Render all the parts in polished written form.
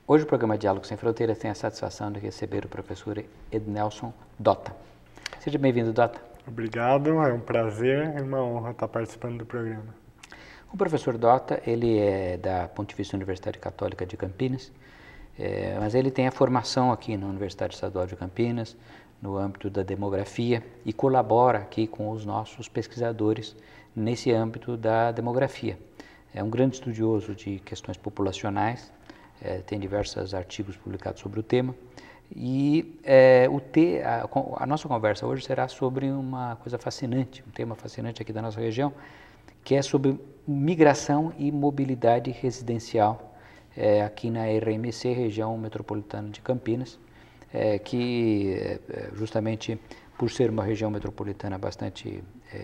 Hoje o programa Diálogo Sem Fronteiras tem a satisfação de receber o professor Ednelson Dota. Seja bem-vindo, Dota. Obrigado, é um prazer e uma honra estar participando do programa. O professor Dota, ele é da Pontifícia Universidade Católica de Campinas, mas ele tem a formação aqui na Universidade Estadual de Campinas, no âmbito da demografia, e colabora aqui com os nossos pesquisadores nesse âmbito da demografia. É um grande estudioso de questões populacionais, tem diversos artigos publicados sobre o tema, e a nossa conversa hoje será sobre uma coisa fascinante, um tema fascinante aqui da nossa região, que é sobre migração e mobilidade residencial aqui na RMC, região metropolitana de Campinas, que justamente por ser uma região metropolitana bastante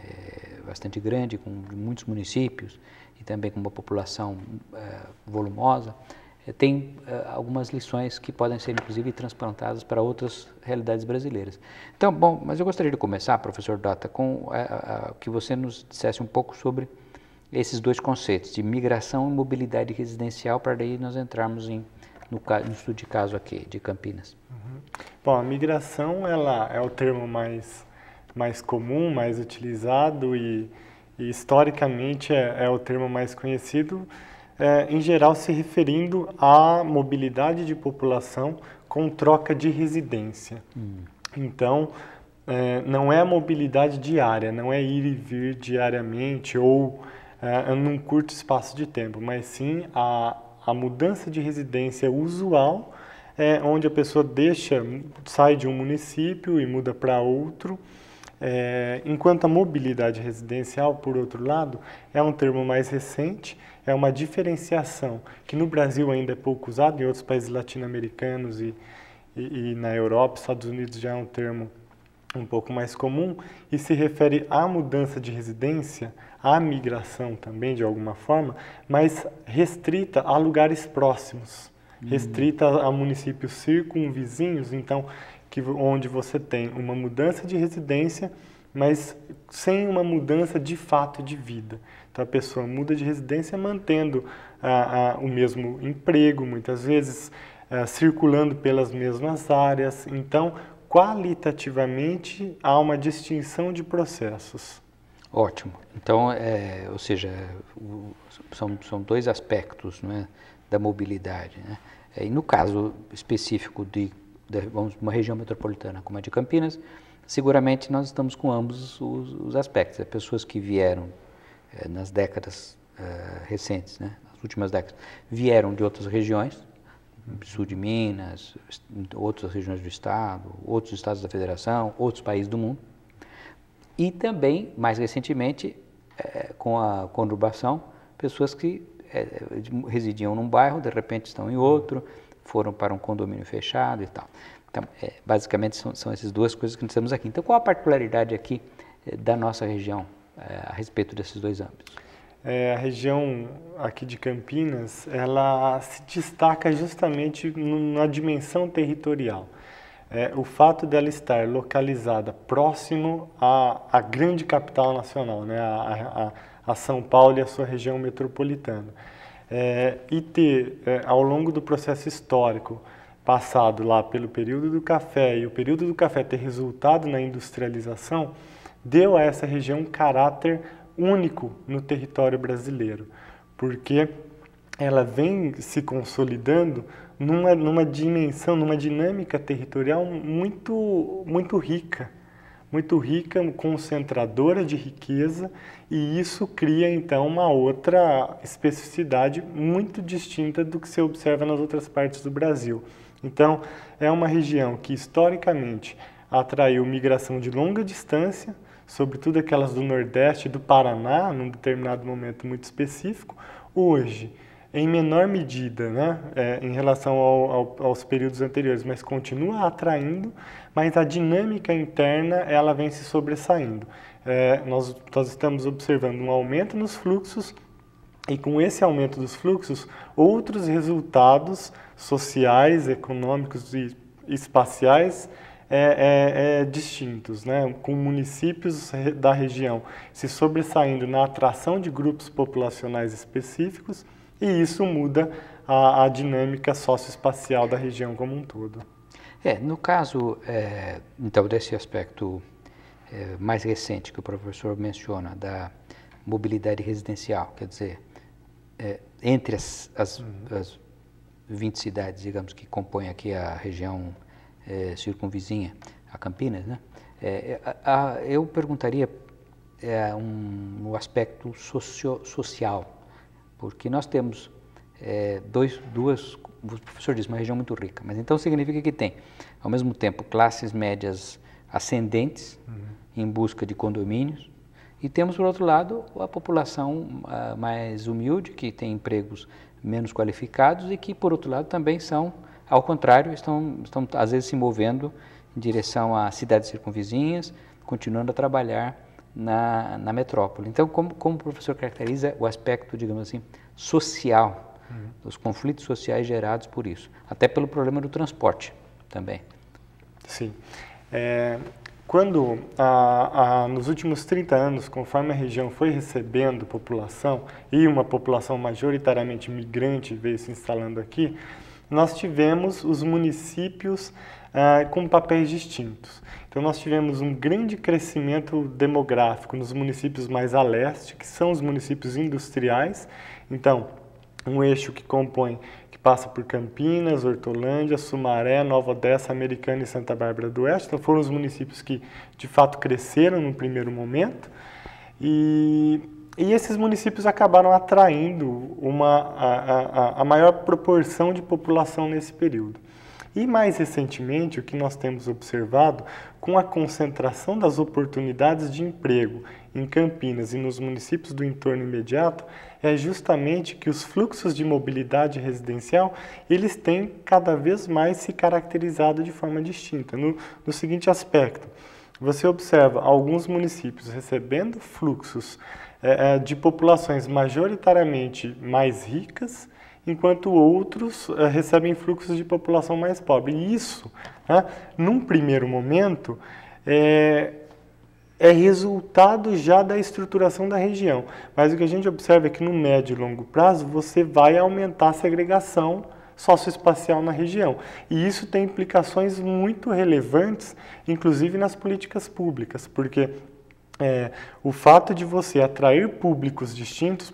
grande, com muitos municípios e também com uma população volumosa, tem algumas lições que podem ser inclusive transplantadas para outras realidades brasileiras. Então, bom, mas eu gostaria de começar, professor Dota, com que você nos dissesse um pouco sobre esses dois conceitos, de migração e mobilidade residencial, para daí nós entrarmos no estudo de caso aqui, de Campinas. Uhum. Bom, a migração ela é o termo mais comum, mais utilizado e historicamente é o termo mais conhecido, em geral se referindo à mobilidade de população com troca de residência. Então, não é a mobilidade diária, não é ir e vir diariamente ou num curto espaço de tempo, mas sim a mudança de residência usual, onde a pessoa sai de um município e muda para outro, enquanto a mobilidade residencial, por outro lado, é um termo mais recente, é uma diferenciação que no Brasil ainda é pouco usado, em outros países latino-americanos e na Europa, Estados Unidos já é um termo um pouco mais comum e se refere à mudança de residência, à migração também de alguma forma, mas restrita a lugares próximos, restrita a municípios circunvizinhos, então onde você tem uma mudança de residência, mas sem uma mudança de fato de vida. Então a pessoa muda de residência mantendo o mesmo emprego, muitas vezes circulando pelas mesmas áreas. Então, qualitativamente, há uma distinção de processos. Ótimo. Então, ou seja, são dois aspectos, não é, da mobilidade, né? E no caso específico de uma região metropolitana como a de Campinas, seguramente nós estamos com ambos os aspectos. Pessoas que vieram nas décadas recentes, né, nas últimas décadas, vieram de outras regiões, sul de Minas, outras regiões do estado, outros estados da federação, outros países do mundo, e também, mais recentemente, com a conurbação, pessoas que residiam num bairro, de repente estão em outro, foram para um condomínio fechado e tal. Então, basicamente são essas duas coisas que nós temos aqui. Então, qual a particularidade aqui da nossa região a respeito desses dois âmbitos? A região aqui de Campinas, ela se destaca justamente na dimensão territorial. O fato dela estar localizada próximo à grande capital nacional, né, a São Paulo e a sua região metropolitana. E ter, ao longo do processo histórico, passado lá pelo período do café, e o período do café ter resultado na industrialização, deu a essa região um caráter único no território brasileiro, porque ela vem se consolidando numa dimensão, numa dinâmica territorial muito rica, concentradora de riqueza, e isso cria então uma outra especificidade muito distinta do que se observa nas outras partes do Brasil. Então, é uma região que historicamente atraiu migração de longa distância, sobretudo aquelas do Nordeste e do Paraná, num determinado momento muito específico. Hoje, em menor medida, né, em relação aos períodos anteriores, mas continua atraindo, mas a dinâmica interna ela vem se sobressaindo. Nós estamos observando um aumento nos fluxos e com esse aumento dos fluxos, outros resultados sociais, econômicos e espaciais distintos, né? Com municípios da região se sobressaindo na atração de grupos populacionais específicos e isso muda a dinâmica socioespacial da região como um todo. No caso, então, desse aspecto mais recente que o professor menciona, da mobilidade residencial, quer dizer, entre as 20 cidades, digamos, que compõem aqui a região circunvizinha a Campinas, né? Eu perguntaria no aspecto social, porque nós temos o professor disse, uma região muito rica, mas então significa que tem, ao mesmo tempo, classes médias ascendentes em busca de condomínios, e temos, por outro lado, a população mais humilde, que tem empregos menos qualificados e que, por outro lado, também são, ao contrário, estão às vezes se movendo em direção a cidades circunvizinhas, continuando a trabalhar na metrópole. Então, como o professor caracteriza o aspecto, digamos assim, social, os conflitos sociais gerados por isso, até pelo problema do transporte também? Sim. Quando, nos últimos 30 anos, conforme a região foi recebendo população, e uma população majoritariamente migrante veio se instalando aqui, nós tivemos os municípios com papéis distintos. Então, nós tivemos um grande crescimento demográfico nos municípios mais a leste, que são os municípios industriais. Então, um eixo que passa por Campinas, Hortolândia, Sumaré, Nova Odessa, Americana e Santa Bárbara do Oeste. Então, foram os municípios que, de fato, cresceram no primeiro momento. E esses municípios acabaram atraindo a maior proporção de população nesse período. E, mais recentemente, o que nós temos observado, com a concentração das oportunidades de emprego em Campinas e nos municípios do entorno imediato, é justamente que os fluxos de mobilidade residencial, eles têm cada vez mais se caracterizado de forma distinta. No seguinte aspecto, você observa alguns municípios recebendo fluxos de populações majoritariamente mais ricas, enquanto outros recebem fluxos de população mais pobre. E isso, num primeiro momento, é resultado já da estruturação da região. Mas o que a gente observa é que no médio e longo prazo você vai aumentar a segregação socioespacial na região. E isso tem implicações muito relevantes, inclusive nas políticas públicas, porque o fato de você atrair públicos distintos,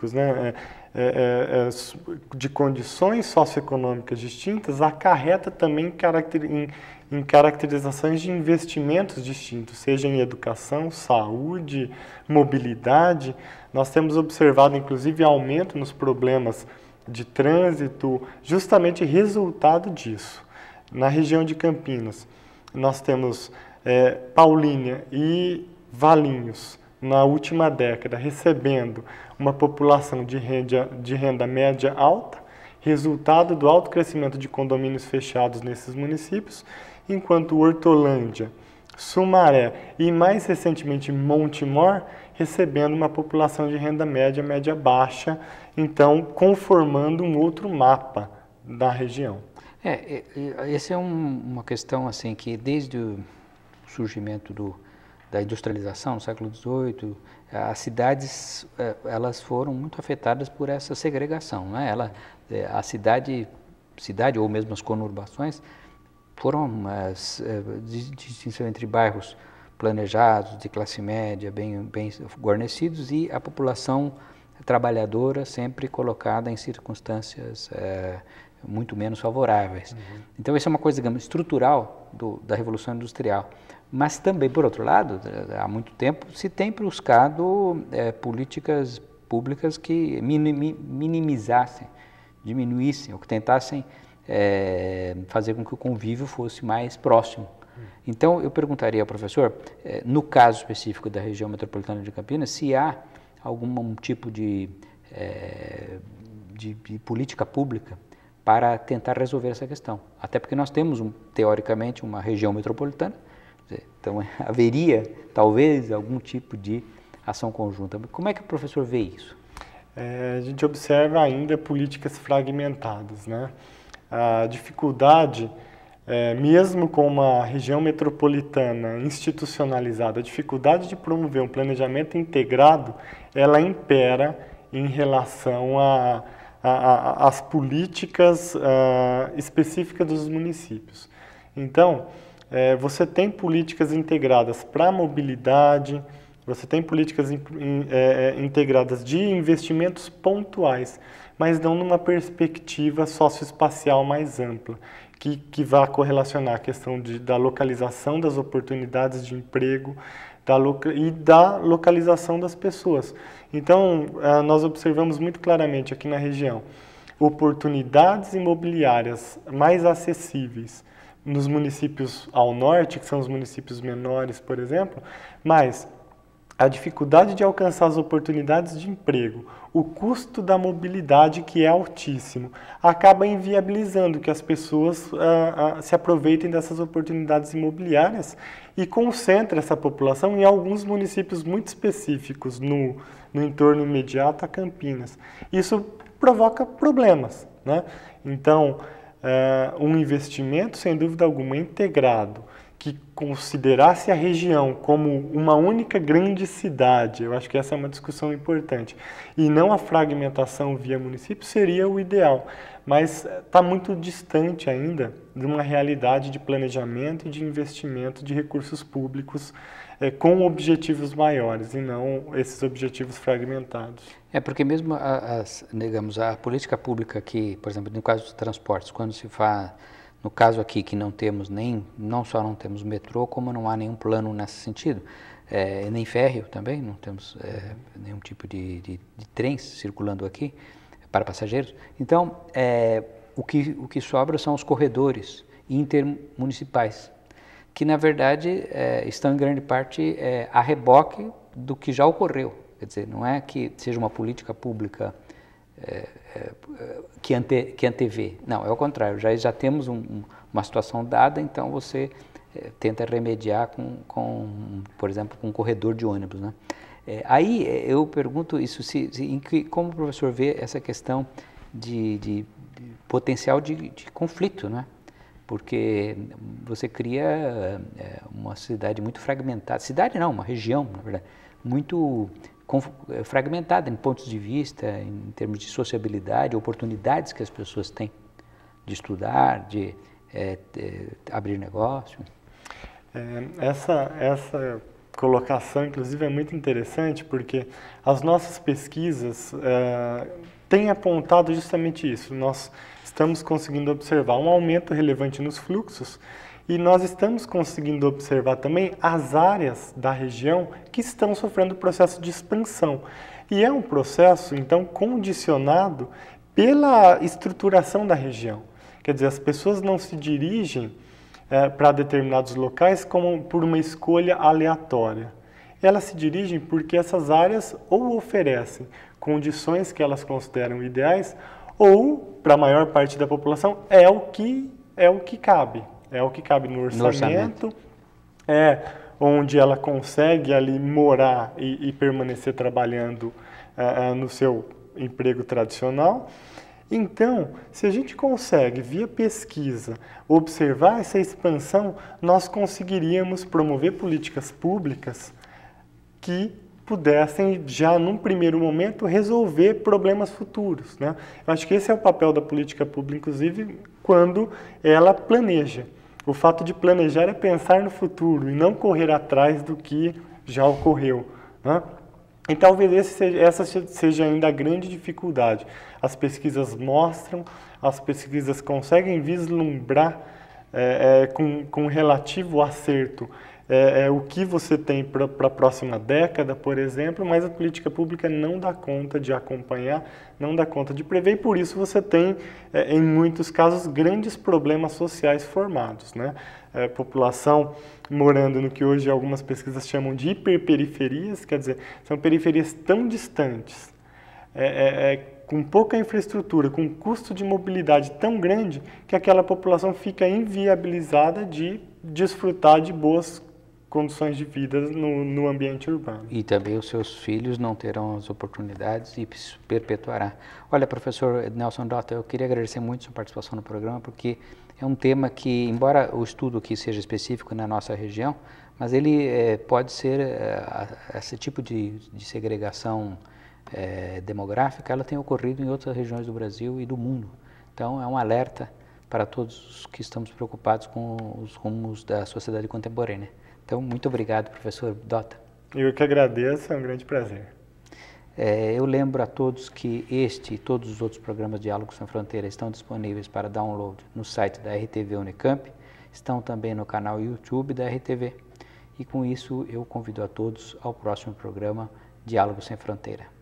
de condições socioeconômicas distintas, acarreta também em caracterizações de investimentos distintos, seja em educação, saúde, mobilidade. Nós temos observado, inclusive, aumento nos problemas de trânsito, justamente resultado disso. Na região de Campinas, nós temos Paulínia e Valinhos, na última década, recebendo uma população de renda média alta, resultado do alto crescimento de condomínios fechados nesses municípios, enquanto Hortolândia, Sumaré e, mais recentemente, Montemor, recebendo uma população de renda média, média baixa, então conformando um outro mapa da região. Essa é uma questão assim que desde o surgimento da industrialização no século XVIII, as cidades elas foram muito afetadas por essa segregação, né? A cidade ou mesmo as conurbações foram distinção entre bairros planejados, de classe média, bem guarnecidos, e a população trabalhadora sempre colocada em circunstâncias muito menos favoráveis. Então, isso é uma coisa, digamos, estrutural da Revolução Industrial. Mas também, por outro lado, há muito tempo se tem buscado políticas públicas que minimizassem, diminuíssem, ou que tentassem fazer com que o convívio fosse mais próximo. Então, eu perguntaria ao professor, no caso específico da região metropolitana de Campinas, se há algum tipo de política pública para tentar resolver essa questão. Até porque nós temos, teoricamente, uma região metropolitana, então haveria, talvez, algum tipo de ação conjunta. Como é que o professor vê isso? A gente observa ainda políticas fragmentadas, né? A dificuldade, mesmo com uma região metropolitana institucionalizada, a dificuldade de promover um planejamento integrado, ela impera em relação as políticas específicas dos municípios. Então, você tem políticas integradas para a mobilidade, você tem políticas integradas de investimentos pontuais, mas não numa perspectiva socioespacial mais ampla, que vá correlacionar a questão da localização das oportunidades de emprego e da localização das pessoas. Então, nós observamos muito claramente aqui na região oportunidades imobiliárias mais acessíveis nos municípios ao norte, que são os municípios menores, por exemplo, mas a dificuldade de alcançar as oportunidades de emprego, o custo da mobilidade, que é altíssimo, acaba inviabilizando que as pessoas se aproveitem dessas oportunidades imobiliárias e concentra essa população em alguns municípios muito específicos no entorno imediato a Campinas. Isso provoca problemas, né? Então, um investimento, sem dúvida alguma, integrado, que considerasse a região como uma única grande cidade, eu acho que essa é uma discussão importante, e não a fragmentação via município, seria o ideal, mas está muito distante ainda de uma realidade de planejamento e de investimento de recursos públicos com objetivos maiores e não esses objetivos fragmentados. Porque mesmo digamos, a política pública aqui, por exemplo, no caso dos transportes, quando se faz, no caso aqui que não só não temos metrô, como não há nenhum plano nesse sentido, nem férreo também, não temos nenhum tipo de trens circulando aqui para passageiros. Então, o que sobra são os corredores intermunicipais, que na verdade estão em grande parte a reboque do que já ocorreu. Quer dizer, não é que seja uma política pública que antevê. Não, é o contrário, já temos uma situação dada, então você tenta remediar por exemplo, com um corredor de ônibus, né? Aí eu pergunto isso, como o professor vê essa questão de potencial de conflito, né? Porque você cria uma cidade muito fragmentada, cidade não, uma região, na verdade, muito fragmentada em pontos de vista, em termos de sociabilidade, oportunidades que as pessoas têm de estudar, de abrir negócio. Essa colocação, inclusive, é muito interessante porque as nossas pesquisas têm apontado justamente isso. Nós estamos conseguindo observar um aumento relevante nos fluxos e nós estamos conseguindo observar também as áreas da região que estão sofrendo processo de expansão. E é um processo, então, condicionado pela estruturação da região. Quer dizer, as pessoas não se dirigem para determinados locais como por uma escolha aleatória. Elas se dirigem porque essas áreas ou oferecem condições que elas consideram ideais ou, para a maior parte da população, é o que cabe. É o que cabe no orçamento. Onde ela consegue ali morar e permanecer trabalhando no seu emprego tradicional. Então, se a gente consegue, via pesquisa, observar essa expansão, nós conseguiríamos promover políticas públicas que pudessem, já num primeiro momento, resolver problemas futuros, né? Eu acho que esse é o papel da política pública, inclusive, quando ela planeja. O fato de planejar é pensar no futuro e não correr atrás do que já ocorreu, né? E talvez essa seja ainda a grande dificuldade. As pesquisas mostram, as pesquisas conseguem vislumbrar com relativo acerto o que você tem para a próxima década, por exemplo, mas a política pública não dá conta de acompanhar, não dá conta de prever, e por isso você tem, em muitos casos, grandes problemas sociais formados, né? População morando no que hoje algumas pesquisas chamam de hiperperiferias, quer dizer, são periferias tão distantes, com pouca infraestrutura, com custo de mobilidade tão grande, que aquela população fica inviabilizada de desfrutar de boas condições de vida no ambiente urbano. E também os seus filhos não terão as oportunidades e se perpetuará. Olha, professor Nelson Dota, eu queria agradecer muito a sua participação no programa, porque é um tema que, embora o estudo aqui seja específico na nossa região, mas ele pode ser esse tipo de segregação demográfica, ela tem ocorrido em outras regiões do Brasil e do mundo. Então, é um alerta para todos que estamos preocupados com os rumos da sociedade contemporânea. Então, muito obrigado, professor Dota. Eu que agradeço, é um grande prazer. Eu lembro a todos que este e todos os outros programas Diálogos Sem Fronteira estão disponíveis para download no site da RTV Unicamp, estão também no canal YouTube da RTV. E com isso eu convido a todos ao próximo programa Diálogos Sem Fronteira.